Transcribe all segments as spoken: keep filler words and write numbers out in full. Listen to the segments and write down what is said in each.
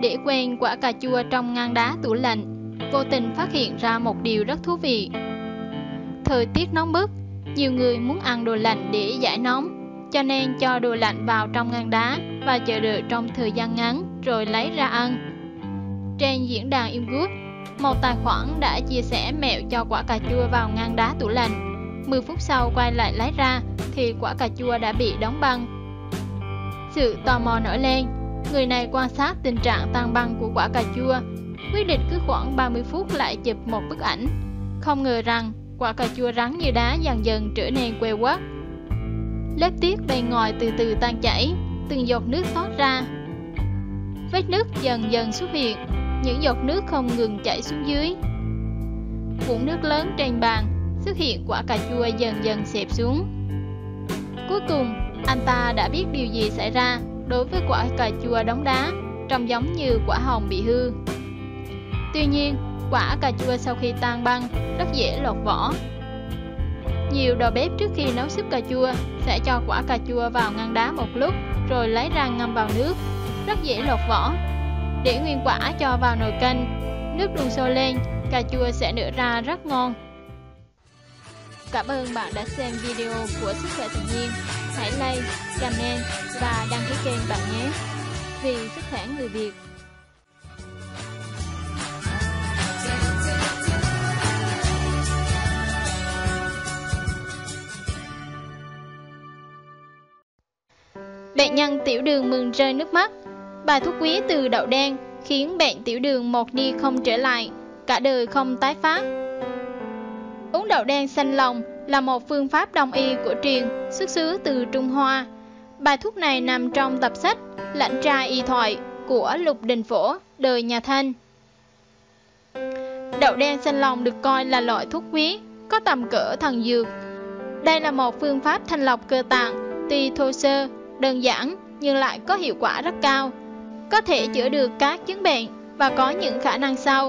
để quên quả cà chua trong ngăn đá tủ lạnh, vô tình phát hiện ra một điều rất thú vị. Thời tiết nóng bức, nhiều người muốn ăn đồ lạnh để giải nóng, cho nên cho đồ lạnh vào trong ngăn đá và chờ đợi trong thời gian ngắn rồi lấy ra ăn. Trên diễn đàn Imgur, một tài khoản đã chia sẻ mẹo cho quả cà chua vào ngăn đá tủ lạnh. mười phút sau quay lại lấy ra thì quả cà chua đã bị đóng băng. Sự tò mò nổi lên, người này quan sát tình trạng tan băng của quả cà chua, quyết định cứ khoảng ba mươi phút lại chụp một bức ảnh. Không ngờ rằng quả cà chua rắn như đá dần dần trở nên queo quắt. Lớp tiết bên ngoài từ từ tan chảy, từng giọt nước thoát ra. Vết nứt dần dần xuất hiện, những giọt nước không ngừng chảy xuống dưới. Vũng nước lớn trên bàn, xuất hiện quả cà chua dần dần xẹp xuống. Cuối cùng, anh ta đã biết điều gì xảy ra đối với quả cà chua đóng đá, trông giống như quả hồng bị hư. Tuy nhiên, quả cà chua sau khi tan băng rất dễ lột vỏ. Nhiều đầu bếp trước khi nấu súp cà chua sẽ cho quả cà chua vào ngăn đá một lúc rồi lấy ra ngâm vào nước, rất dễ lột vỏ. Để nguyên quả cho vào nồi canh, nước đun sôi lên, cà chua sẽ nở ra rất ngon. Cảm ơn bạn đã xem video của Sức khỏe tự nhiên. Hãy like, comment và đăng ký kênh bạn nhé. Vì sức khỏe người Việt. Bệnh nhân tiểu đường mừng rơi nước mắt. Bài thuốc quý từ đậu đen khiến bệnh tiểu đường một đi không trở lại, cả đời không tái phát. Uống đậu đen xanh lòng là một phương pháp đông y cổ truyền xuất xứ từ Trung Hoa. Bài thuốc này nằm trong tập sách Lãnh trai y thoại của Lục Đình Phổ, đời nhà Thanh. Đậu đen xanh lòng được coi là loại thuốc quý, có tầm cỡ thần dược. Đây là một phương pháp thanh lọc cơ tạng, tuy thô sơ, đơn giản nhưng lại có hiệu quả rất cao, có thể chữa được các chứng bệnh và có những khả năng sau.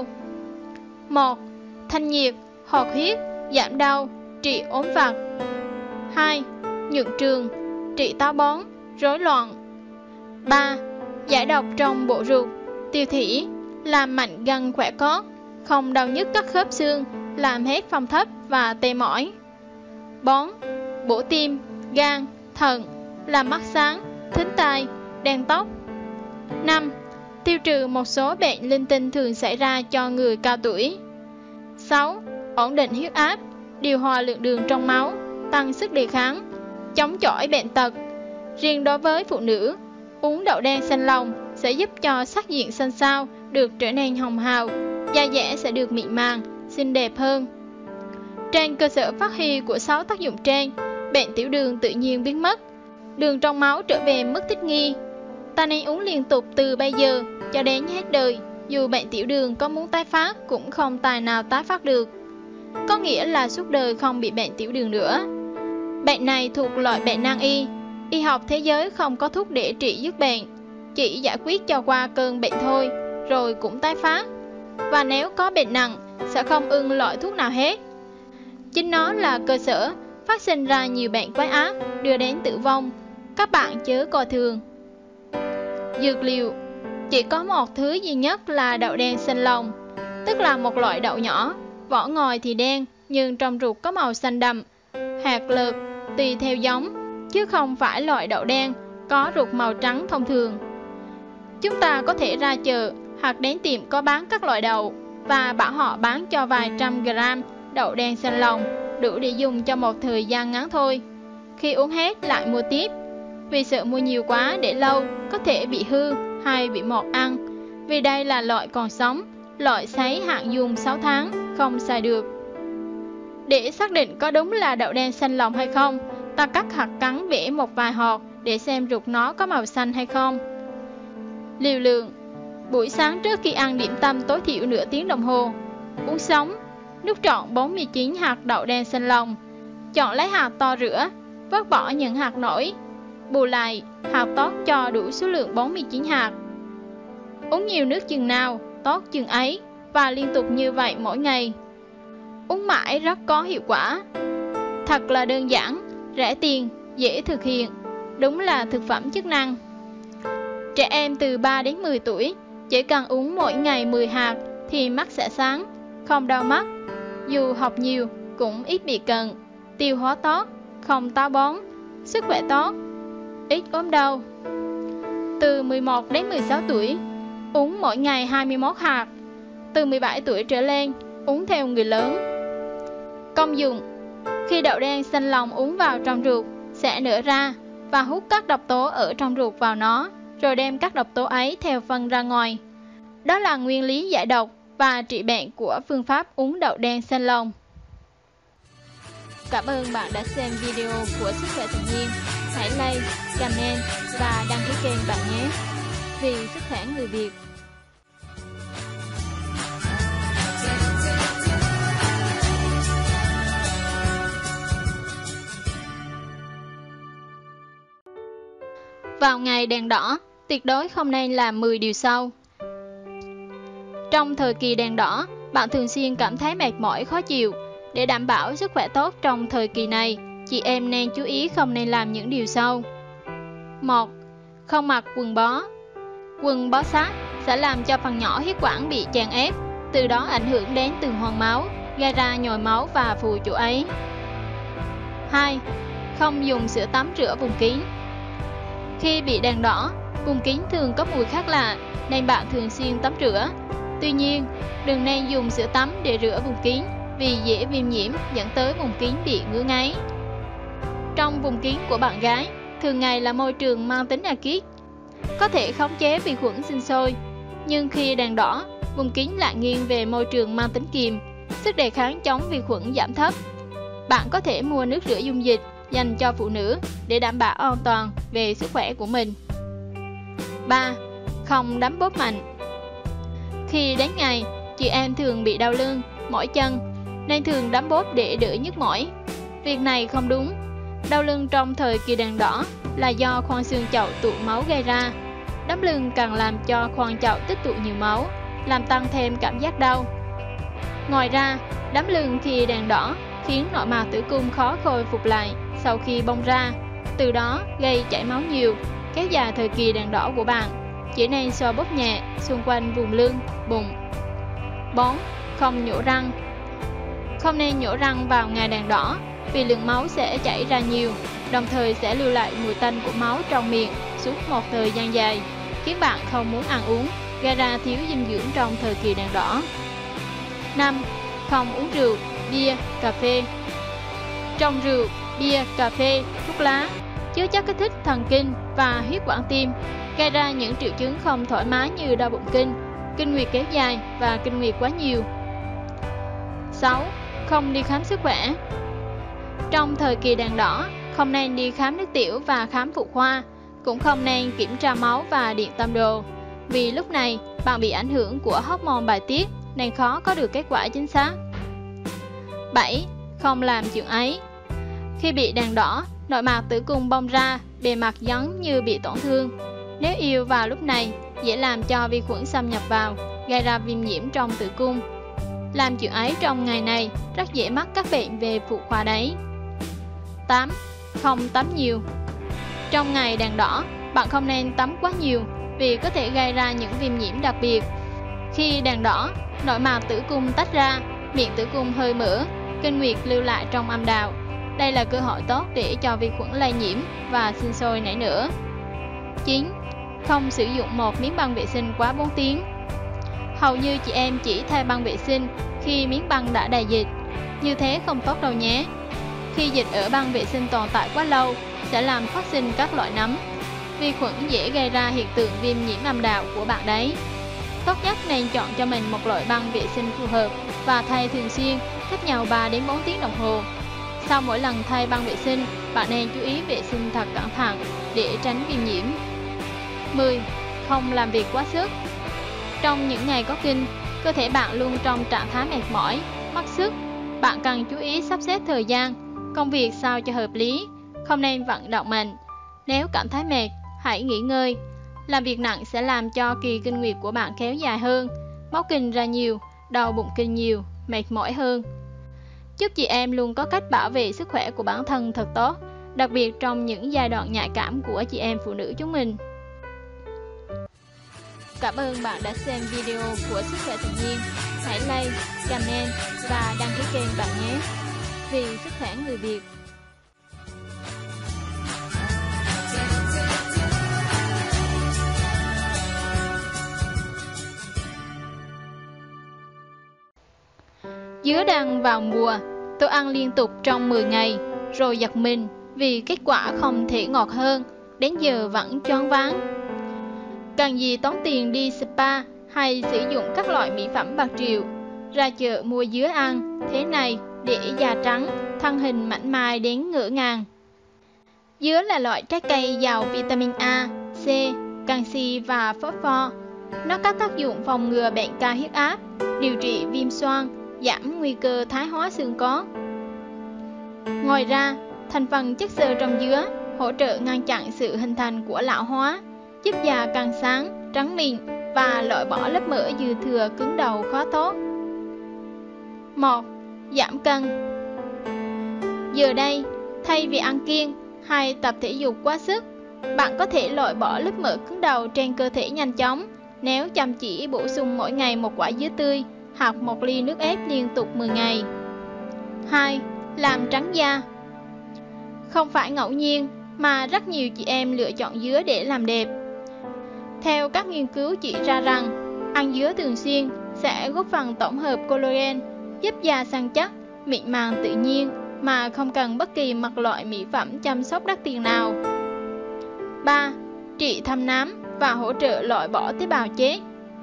một. Thanh nhiệt, hoạt huyết, giảm đau, trị ốm vặt. hai. Nhuận trường, trị táo bón, rối loạn. ba. Giải độc trong bộ ruột, tiêu thỉ, làm mạnh gân khỏe cốt, không đau nhức các khớp xương, làm hết phong thấp và tê mỏi. bốn. Bổ tim, gan, thận, làm mắt sáng, thính tai, đen tóc. năm. Tiêu trừ một số bệnh linh tinh thường xảy ra cho người cao tuổi. sáu. Ổn định huyết áp, điều hòa lượng đường trong máu, tăng sức đề kháng, chống chọi bệnh tật. Riêng đối với phụ nữ, uống đậu đen xanh lòng sẽ giúp cho sắc diện xanh xao được trở nên hồng hào, da dẻ sẽ được mịn màng, xinh đẹp hơn. Trên cơ sở phát huy của sáu tác dụng trên, bệnh tiểu đường tự nhiên biến mất, đường trong máu trở về mức thích nghi. Ta nên uống liên tục từ bây giờ cho đến hết đời, dù bệnh tiểu đường có muốn tái phát cũng không tài nào tái phát được. Có nghĩa là suốt đời không bị bệnh tiểu đường nữa. Bệnh này thuộc loại bệnh nan y, y học thế giới không có thuốc để trị dứt bệnh, chỉ giải quyết cho qua cơn bệnh thôi, rồi cũng tái phát. Và nếu có bệnh nặng, sẽ không ưng loại thuốc nào hết. Chính nó là cơ sở phát sinh ra nhiều bệnh quái ác, đưa đến tử vong. Các bạn chớ coi thường. Dược liệu chỉ có một thứ duy nhất là đậu đen xanh lòng, tức là một loại đậu nhỏ, vỏ ngoài thì đen nhưng trong ruột có màu xanh đậm, hạt lợt tùy theo giống, chứ không phải loại đậu đen có ruột màu trắng thông thường. Chúng ta có thể ra chợ hoặc đến tiệm có bán các loại đậu và bảo họ bán cho vài trăm gram đậu đen xanh lòng, đủ để dùng cho một thời gian ngắn thôi. Khi uống hết lại mua tiếp, vì sợ mua nhiều quá để lâu có thể bị hư hay bị mọt ăn, vì đây là loại còn sống, loại sấy hạn dùng sáu tháng, không xài được. Để xác định có đúng là đậu đen xanh lòng hay không, ta cắt hạt cắn vẽ một vài hột để xem ruột nó có màu xanh hay không. Liều lượng: buổi sáng trước khi ăn điểm tâm tối thiểu nửa tiếng đồng hồ. Uống sống: nuốt trọn bốn mươi chín hạt đậu đen xanh lòng. Chọn lấy hạt to rửa, vớt bỏ những hạt nổi, bù lại hạt tốt cho đủ số lượng bốn mươi chín hạt. Uống nhiều nước chừng nào tốt chừng ấy, và liên tục như vậy mỗi ngày. Uống mãi rất có hiệu quả. Thật là đơn giản, rẻ tiền, dễ thực hiện, đúng là thực phẩm chức năng. Trẻ em từ ba đến mười tuổi Chỉ cần uống mỗi ngày mười hạt thì mắt sẽ sáng, không đau mắt. Dù học nhiều cũng ít bị cận, tiêu hóa tốt, không táo bón, sức khỏe tốt, ít ốm đau. Từ mười một đến mười sáu tuổi, uống mỗi ngày hai mươi mốt hạt. Từ mười bảy tuổi trở lên, uống theo người lớn. Công dụng: khi đậu đen xanh lòng uống vào trong ruột sẽ nở ra và hút các độc tố ở trong ruột vào nó, rồi đem các độc tố ấy theo phân ra ngoài. Đó là nguyên lý giải độc và trị bệnh của phương pháp uống đậu đen xanh lòng. Cảm ơn bạn đã xem video của Sức khỏe tự nhiên. Hãy like, comment và đăng ký kênh bạn nhé. Vì sức khỏe người Việt. Vào ngày đèn đỏ, tuyệt đối không nên làm mười điều sau. Trong thời kỳ đèn đỏ, bạn thường xuyên cảm thấy mệt mỏi, khó chịu. Để đảm bảo sức khỏe tốt trong thời kỳ này, chị em nên chú ý không nên làm những điều sau. một. Không mặc quần bó. Quần bó sát sẽ làm cho phần nhỏ huyết quản bị chèn ép, từ đó ảnh hưởng đến tuần hoàn máu, gây ra nhồi máu và phù chỗ ấy. hai. Không dùng sữa tắm rửa vùng kín. Khi bị đèn đỏ, vùng kín thường có mùi khác lạ nên bạn thường xuyên tắm rửa. Tuy nhiên, đừng nên dùng sữa tắm để rửa vùng kín vì dễ viêm nhiễm dẫn tới vùng kín bị ngứa ngáy. Trong vùng kín của bạn gái, thường ngày là môi trường mang tính axit, có thể khống chế vi khuẩn sinh sôi. Nhưng khi đèn đỏ, vùng kín lại nghiêng về môi trường mang tính kiềm, sức đề kháng chống vi khuẩn giảm thấp. Bạn có thể mua nước rửa dung dịch dành cho phụ nữ để đảm bảo an toàn về sức khỏe của mình. ba. Không đấm bóp mạnh. Khi đến ngày, chị em thường bị đau lưng, mỏi chân nên thường đấm bóp để đỡ nhức mỏi. Việc này không đúng. Đau lưng trong thời kỳ đèn đỏ là do khoang xương chậu tụ máu gây ra. Đấm lưng càng làm cho khoang chậu tích tụ nhiều máu, làm tăng thêm cảm giác đau. Ngoài ra, đấm lưng khi đèn đỏ khiến nội mạc tử cung khó khôi phục lại sau khi bong ra, từ đó gây chảy máu nhiều, kéo dài thời kỳ đèn đỏ của bạn. Chỉ nên xoa bóp nhẹ xung quanh vùng lưng, bụng. bốn. Không nhổ răng. Không nên nhổ răng vào ngày đèn đỏ vì lượng máu sẽ chảy ra nhiều, đồng thời sẽ lưu lại mùi tanh của máu trong miệng suốt một thời gian dài, khiến bạn không muốn ăn uống, gây ra thiếu dinh dưỡng trong thời kỳ đèn đỏ. năm. Không uống rượu, bia, cà phê. Trong rượu, bia, cà phê, thuốc lá chứa chất kích thích thần kinh và huyết quản tim, gây ra những triệu chứng không thoải mái như đau bụng kinh, kinh nguyệt kéo dài và kinh nguyệt quá nhiều. sáu. Không đi khám sức khỏe. Trong thời kỳ đèn đỏ, không nên đi khám nước tiểu và khám phụ khoa, cũng không nên kiểm tra máu và điện tâm đồ, vì lúc này bạn bị ảnh hưởng của hormone bài tiết nên khó có được kết quả chính xác. bảy. Không làm chuyện ấy. Khi bị đèn đỏ, nội mạc tử cung bong ra, bề mặt giống như bị tổn thương. Nếu yêu vào lúc này, dễ làm cho vi khuẩn xâm nhập vào, gây ra viêm nhiễm trong tử cung. Làm chuyện ấy trong ngày này rất dễ mắc các bệnh về phụ khoa đấy. tám. Không tắm nhiều. Trong ngày đèn đỏ, bạn không nên tắm quá nhiều vì có thể gây ra những viêm nhiễm đặc biệt. Khi đèn đỏ, nội mạc tử cung tách ra, miệng tử cung hơi mở, kinh nguyệt lưu lại trong âm đạo. Đây là cơ hội tốt để cho vi khuẩn lây nhiễm và sinh sôi nảy nở. chín. Không sử dụng một miếng băng vệ sinh quá bốn tiếng. Hầu như chị em chỉ thay băng vệ sinh khi miếng băng đã đầy dịch. Như thế không tốt đâu nhé. Khi dịch ở băng vệ sinh tồn tại quá lâu sẽ làm phát sinh các loại nấm. Vi khuẩn dễ gây ra hiện tượng viêm nhiễm âm đạo của bạn đấy. Tốt nhất nên chọn cho mình một loại băng vệ sinh phù hợp và thay thường xuyên, cách nhau ba đến bốn tiếng đồng hồ. Sau mỗi lần thay băng vệ sinh, bạn nên chú ý vệ sinh thật cẩn thận để tránh viêm nhiễm. mười. Không làm việc quá sức. Trong những ngày có kinh, cơ thể bạn luôn trong trạng thái mệt mỏi, mất sức. Bạn cần chú ý sắp xếp thời gian, công việc sao cho hợp lý, không nên vận động mạnh. Nếu cảm thấy mệt, hãy nghỉ ngơi. Làm việc nặng sẽ làm cho kỳ kinh nguyệt của bạn kéo dài hơn, máu kinh ra nhiều, đau bụng kinh nhiều, mệt mỏi hơn. Chúc chị em luôn có cách bảo vệ sức khỏe của bản thân thật tốt, đặc biệt trong những giai đoạn nhạy cảm của chị em phụ nữ chúng mình. Cảm ơn bạn đã xem video của Sức khỏe tự nhiên. Hãy like, comment và đăng ký kênh bạn nhé. Vì sức khỏe người Việt. Dứa đang vào mùa, tôi ăn liên tục trong mười ngày, rồi giật mình vì kết quả không thể ngọt hơn, đến giờ vẫn choáng váng. Cần gì tốn tiền đi spa hay sử dụng các loại mỹ phẩm bạc triệu, ra chợ mua dứa ăn thế này để da trắng, thân hình mảnh mai đến ngỡ ngàng. Dứa là loại trái cây giàu vitamin A, C, canxi và phosphor. Nó có tác dụng phòng ngừa bệnh cao huyết áp, điều trị viêm xoang, giảm nguy cơ thái hóa xương có. Ngoài ra, thành phần chất xơ trong dứa hỗ trợ ngăn chặn sự hình thành của lão hóa, giúp da càng sáng, trắng mịn và loại bỏ lớp mỡ dư thừa cứng đầu khó thoát. một. Giảm cân. Giờ đây, thay vì ăn kiêng hay tập thể dục quá sức, bạn có thể loại bỏ lớp mỡ cứng đầu trên cơ thể nhanh chóng nếu chăm chỉ bổ sung mỗi ngày một quả dứa tươi hoặc một ly nước ép liên tục mười ngày. hai. Làm trắng da. Không phải ngẫu nhiên mà rất nhiều chị em lựa chọn dứa để làm đẹp. Theo các nghiên cứu chỉ ra rằng, ăn dứa thường xuyên sẽ góp phần tổng hợp collagen, giúp da săn chắc, mịn màng tự nhiên mà không cần bất kỳ một loại mỹ phẩm chăm sóc đắt tiền nào. ba. Trị thâm nám và hỗ trợ loại bỏ tế bào chết.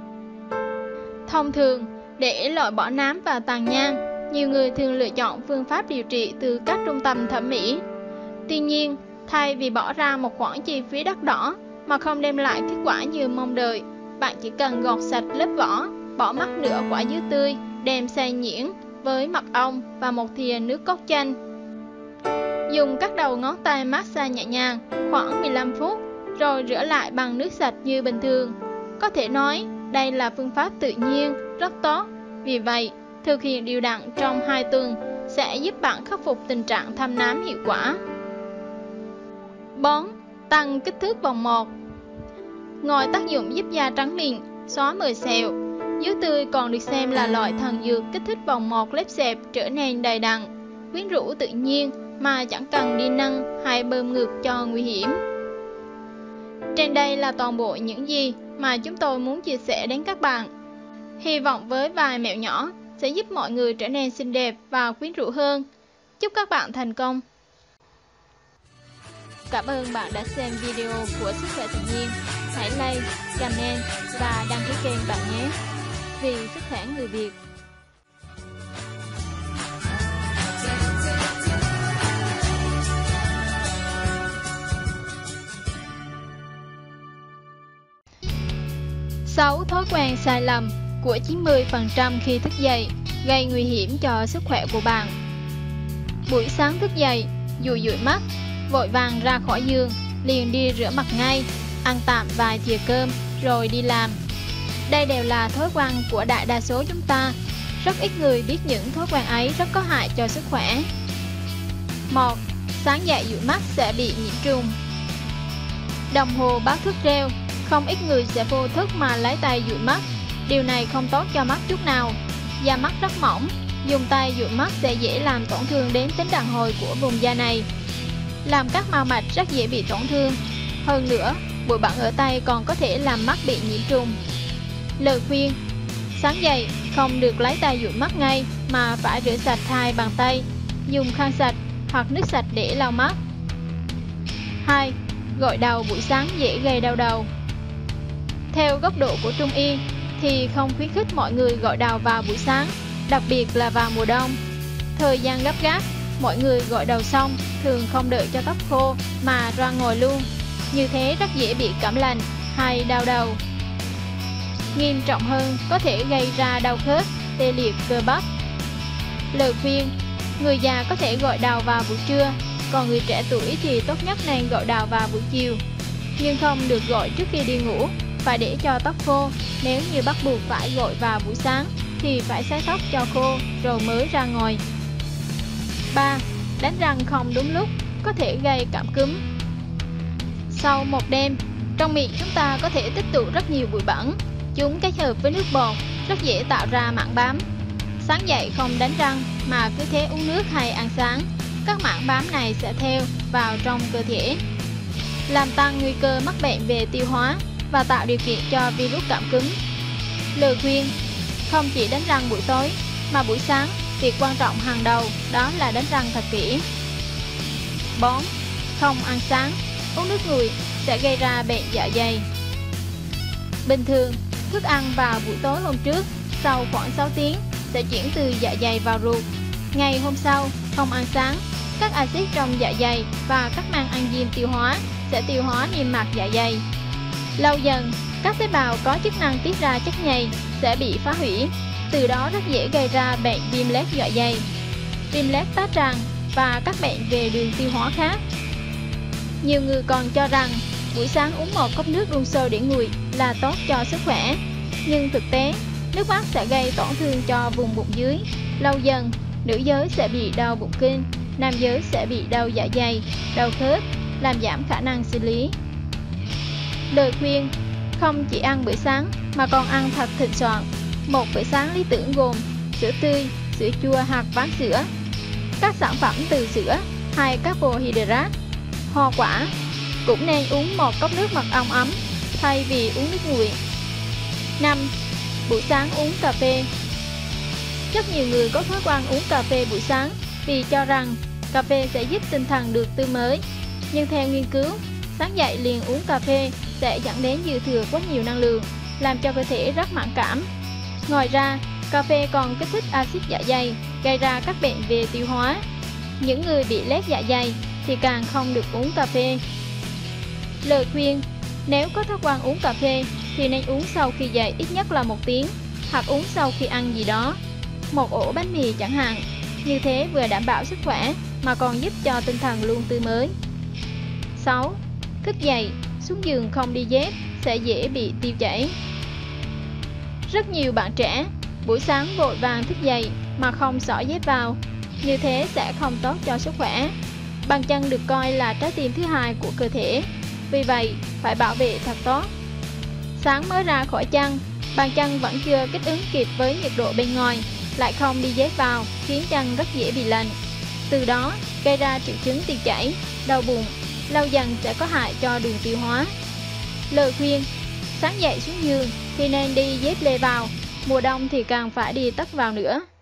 Thông thường, để loại bỏ nám và tàn nhang, nhiều người thường lựa chọn phương pháp điều trị từ các trung tâm thẩm mỹ. Tuy nhiên, thay vì bỏ ra một khoản chi phí đắt đỏ mà không đem lại kết quả như mong đợi, bạn chỉ cần gọt sạch lớp vỏ, bỏ mất nửa quả dứa tươi, đem xay nhuyễn với mật ong và một thìa nước cốt chanh. Dùng các đầu ngón tay massage nhẹ nhàng khoảng mười lăm phút, rồi rửa lại bằng nước sạch như bình thường. Có thể nói, đây là phương pháp tự nhiên, rất tốt. Vì vậy, thực hiện đều đặn trong hai tuần sẽ giúp bạn khắc phục tình trạng thâm nám hiệu quả. bốn. Tăng kích thước vòng một. Ngoài tác dụng giúp da trắng mịn, xóa mờ sẹo, dứa tươi còn được xem là loại thần dược kích thích vòng một lớp xẹp trở nên đầy đặn, quyến rũ tự nhiên mà chẳng cần đi nâng hay bơm ngược cho nguy hiểm. Trên đây là toàn bộ những gì mà chúng tôi muốn chia sẻ đến các bạn. Hy vọng với vài mẹo nhỏ sẽ giúp mọi người trở nên xinh đẹp và quyến rũ hơn. Chúc các bạn thành công! Cảm ơn bạn đã xem video của Sức khỏe tự nhiên. Hãy like, comment và đăng ký kênh bạn nhé. Vì sức khỏe người Việt. sáu thói quen sai lầm của chín mươi phần trăm khi thức dậy gây nguy hiểm cho sức khỏe của bạn. Buổi sáng thức dậy, dụi dụi mắt, vội vàng ra khỏi giường, liền đi rửa mặt ngay, ăn tạm vài thìa cơm rồi đi làm. Đây đều là thói quen của đại đa số chúng ta. Rất ít người biết những thói quen ấy rất có hại cho sức khỏe. một. Sáng dậy dụi mắt sẽ bị nhiễm trùng. Đồng hồ báo thức reo, không ít người sẽ vô thức mà lấy tay dụi mắt. Điều này không tốt cho mắt chút nào. Da mắt rất mỏng, dùng tay dụi mắt sẽ dễ làm tổn thương đến tính đàn hồi của vùng da này, làm các mao mạch rất dễ bị tổn thương. Hơn nữa, bụi bặm ở tay còn có thể làm mắt bị nhiễm trùng. Lời khuyên: sáng dậy không được lấy tay dụi mắt ngay mà phải rửa sạch hai bàn tay, dùng khăn sạch hoặc nước sạch để lau mắt. hai. Gội đầu buổi sáng dễ gây đau đầu. Theo góc độ của Trung y thì không khuyến khích mọi người gội đầu vào buổi sáng, đặc biệt là vào mùa đông. Thời gian gấp gáp, mọi người gội đầu xong thường không đợi cho tóc khô mà ra ngồi luôn. Như thế rất dễ bị cảm lạnh hay đau đầu. Nghiêm trọng hơn có thể gây ra đau khớp, tê liệt cơ bắp. Lời khuyên: người già có thể gội đầu vào buổi trưa, còn người trẻ tuổi thì tốt nhất nên gội đầu vào buổi chiều. Nhưng không được gội trước khi đi ngủ, phải để cho tóc khô. Nếu như bắt buộc phải gội vào buổi sáng thì phải sấy tóc cho khô rồi mới ra ngồi. ba. Đánh răng không đúng lúc có thể gây cảm cúm. Sau một đêm, Trong miệng chúng ta có thể tích tụ rất nhiều bụi bẩn. Chúng kết hợp với nước bọt rất dễ tạo ra mảng bám. Sáng dậy không đánh răng mà cứ thế uống nước hay ăn sáng, các mảng bám này sẽ theo vào trong cơ thể, làm tăng nguy cơ mắc bệnh về tiêu hóa và tạo điều kiện cho virus cảm cúm. Lời khuyên: không chỉ đánh răng buổi tối mà buổi sáng, việc quan trọng hàng đầu đó là đánh răng thật kỹ. bốn. Không ăn sáng, uống nước nguội sẽ gây ra bệnh dạ dày. Bình thường, thức ăn vào buổi tối hôm trước, sau khoảng sáu tiếng sẽ chuyển từ dạ dày vào ruột. Ngày hôm sau, không ăn sáng, các axit trong dạ dày và các mang enzyme tiêu hóa sẽ tiêu hóa niêm mạc dạ dày. Lâu dần, các tế bào có chức năng tiết ra chất nhầy sẽ bị phá hủy, từ đó rất dễ gây ra bệnh viêm loét dạ dày, viêm loét tá tràng và các bệnh về đường tiêu hóa khác. Nhiều người còn cho rằng buổi sáng uống một cốc nước đun sôi để nguội là tốt cho sức khỏe, nhưng thực tế, nước mắt sẽ gây tổn thương cho vùng bụng dưới. Lâu dần, nữ giới sẽ bị đau bụng kinh, nam giới sẽ bị đau dạ dày, đau khớp, làm giảm khả năng sinh lý. Lời khuyên: không chỉ ăn bữa sáng mà còn ăn thật thịnh soạn. Một bữa sáng lý tưởng gồm sữa tươi, sữa chua hoặc ván sữa, các sản phẩm từ sữa hay carbohydrate, hoa quả. Cũng nên uống một cốc nước mật ong ấm thay vì uống nước nguội. năm. Buổi sáng uống cà phê. Rất nhiều người có thói quen uống cà phê buổi sáng vì cho rằng cà phê sẽ giúp tinh thần được tươi mới. Nhưng theo nghiên cứu, sáng dậy liền uống cà phê sẽ dẫn đến dư thừa quá nhiều năng lượng, làm cho cơ thể rất mẫn cảm. Ngoài ra, cà phê còn kích thích axit dạ dày, gây ra các bệnh về tiêu hóa. Những người bị loét dạ dày thì càng không được uống cà phê. Lời khuyên: nếu có thói quen uống cà phê thì nên uống sau khi dậy ít nhất là một tiếng, hoặc uống sau khi ăn gì đó, một ổ bánh mì chẳng hạn. Như thế vừa đảm bảo sức khỏe mà còn giúp cho tinh thần luôn tươi mới. sáu. Thức dậy, xuống giường không đi dép sẽ dễ bị tiêu chảy. Rất nhiều bạn trẻ buổi sáng vội vàng thức dậy mà không xỏ dép vào, như thế sẽ không tốt cho sức khỏe. Bàn chân được coi là trái tim thứ hai của cơ thể, vì vậy phải bảo vệ thật tốt. Sáng mới ra khỏi chân, bàn chân vẫn chưa kích ứng kịp với nhiệt độ bên ngoài, lại không đi dép vào khiến chân rất dễ bị lạnh, từ đó gây ra triệu chứng tiêu chảy, đau bụng, lâu dần sẽ có hại cho đường tiêu hóa. Lời khuyên: sáng dậy xuống giường thì nên đi dép lê vào, mùa đông thì càng phải đi tất vào nữa.